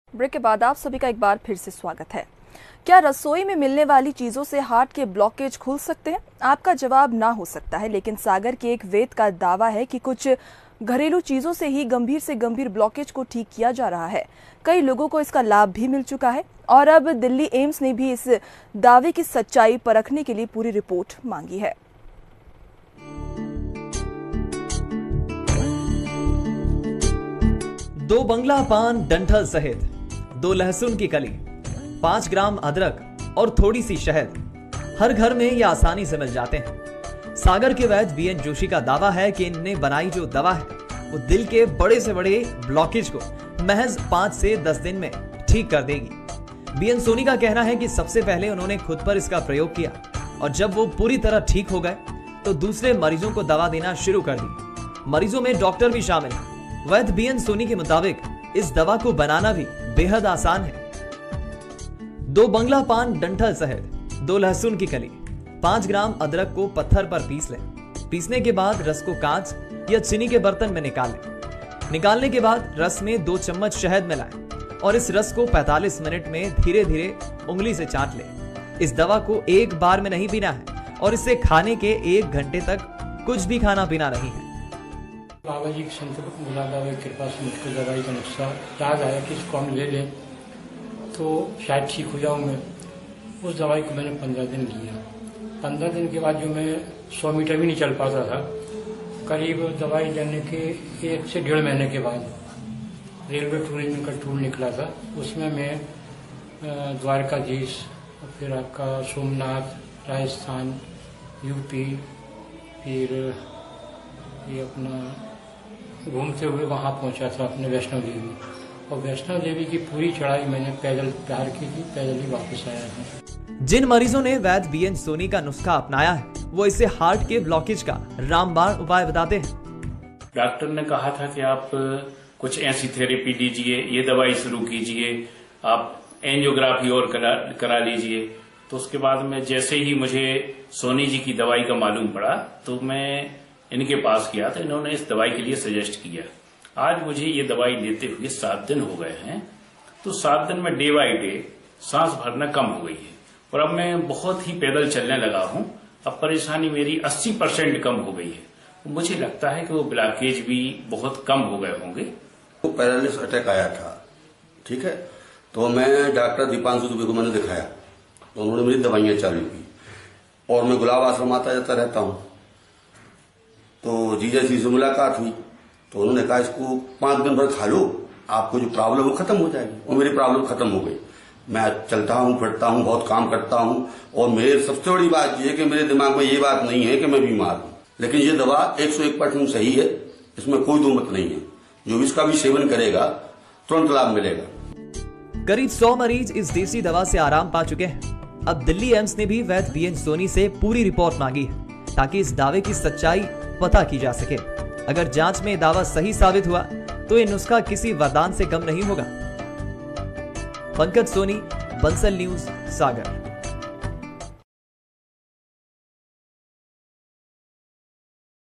Break के बाद आप सभी का एक बार फिर से स्वागत है। क्या रसोई में मिलने वाली चीजों से हार्ट के ब्लॉकेज खुल सकते हैं? आपका जवाब ना हो सकता है, लेकिन सागर के एक वैद्य का दावा है कि कुछ घरेलू चीजों से ही गंभीर से गंभीर ब्लॉकेज को ठीक किया जा रहा है। कई लोगों को इसका लाभ भी मिल चुका है और अब दिल्ली एम्स ने भी इस दावे की सच्चाई परखने के लिए पूरी रिपोर्ट मांगी है। दो बंगला पान डंठल सहित 2 लहसुन की कली, 5 ग्राम अदरक और थोड़ी सी शहद हर घर में ये आसानी से मिल जाते हैं। सागर के वैद्य बीएन जोशी का दावा है कि इनने बनाई जो दवा है वो दिल के बड़े से बड़े ब्लॉकेज को महज 5 से 10 दिन में ठीक कर देगी। बीएन सोनी का कहना है कि सबसे पहले उन्होंने खुद पर इसका प्रयोग किया और जब वो पूरी तरह ठीक हो गए तो दूसरे मरीजों को दवा देना शुरू कर दी। मरीजों में डॉक्टर भी शामिल है। वैद्य बीएन सोनी के मुताबिक इस दवा को बनाना भी बेहद आसान है। 2 बंगला पान डंठल सहित 2 लहसुन की कली, 5 ग्राम अदरक को पत्थर पर पीस लें। पीसने के बाद रस को कांच या चीनी के बर्तन में निकाल लें। निकालने के बाद रस में 2 चम्मच शहद मिलाएं और इस रस को 45 मिनट में धीरे धीरे उंगली से चाट लें। इस दवा को एक बार में नहीं पीना है और इसे खाने के 1 घंटे तक कुछ भी खाना पीना नहीं है। बाबा जी की संत मुरादा की कृपा से मुझको दवाई का नुस्खा याद आया कि इसको हम ले लें तो शायद ठीक हो जाऊँ मैं। उस दवाई को मैंने 15 दिन लिया। 15 दिन के बाद जो मैं 100 मीटर भी नहीं चल पाता था, करीब दवाई लेने के 1 से 1.5 महीने के बाद रेलवे टूरिज्म का टूर निकला था। उसमें मैं द्वारकाधीश, फिर आपका सोमनाथ, राजस्थान, यूपी, फिर ये अपना घूमते हुए वहां पहुंचा था अपने वैष्णो देवी। और वैष्णो देवी की पूरी चढ़ाई मैंने पैदल तैयार की थी, पैदल ही वापस आया था। जिन मरीजों ने वैद्य बीएन सोनी का नुस्खा अपनाया है वो इसे हार्ट के ब्लॉकेज का रामबाण उपाय बताते हैं। डॉक्टर ने कहा था कि आप कुछ ऐसी थेरेपी दीजिए, ये दवाई शुरू कीजिए, आप एंजियोग्राफी और करा लीजिए। तो उसके बाद में जैसे ही मुझे सोनी जी की दवाई का मालूम पड़ा तो मैं इनके पास गया तो इन्होंने इस दवाई के लिए सजेस्ट किया। आज मुझे ये दवाई लेते हुए 7 दिन हो गए हैं। तो 7 दिन में डे बाई डे सांस भरना कम हो गई है और अब मैं बहुत ही पैदल चलने लगा हूं। अब परेशानी मेरी 80% कम हो गई है। मुझे लगता है कि वो ब्लॉकेज भी बहुत कम हो गए होंगे। वो पैरालिसिस अटैक आया था, ठीक है, तो मैं डॉक्टर दीपांशु दुबे को मैंने दिखाया तो उन्होंने मेरी दवाइयां चालू की और मैं गुलाब आश्रम आता जाता रहता हूं। तो जीजा जी से मुलाकात हुई तो उन्होंने कहा इसको 5 दिन भर खा लो, आपको जो प्रॉब्लम हो खत्म हो जाएगी। और मेरी प्रॉब्लम खत्म हो गई। मैं चलता हूँ, फिरता हूँ, बहुत काम करता हूँ और मेरे सबसे बड़ी बात यह है कि मेरे दिमाग में ये बात नहीं है कि मैं बीमार हूँ। लेकिन ये दवा 101% सही है, इसमें कोई दो मत नहीं है। जो इसका भी सेवन करेगा तुरंत लाभ मिलेगा। करीब 100 मरीज इस देसी दवा से आराम पा चुके हैं। अब दिल्ली एम्स ने भी वैद्य बीएन सोनी से पूरी रिपोर्ट मांगी है ताकि इस दावे की सच्चाई पता की जा सके। अगर जांच में दावा सही साबित हुआ तो ये नुस्खा किसी वरदान से कम नहीं होगा। पंकज सोनी, बंसल न्यूज, सागर।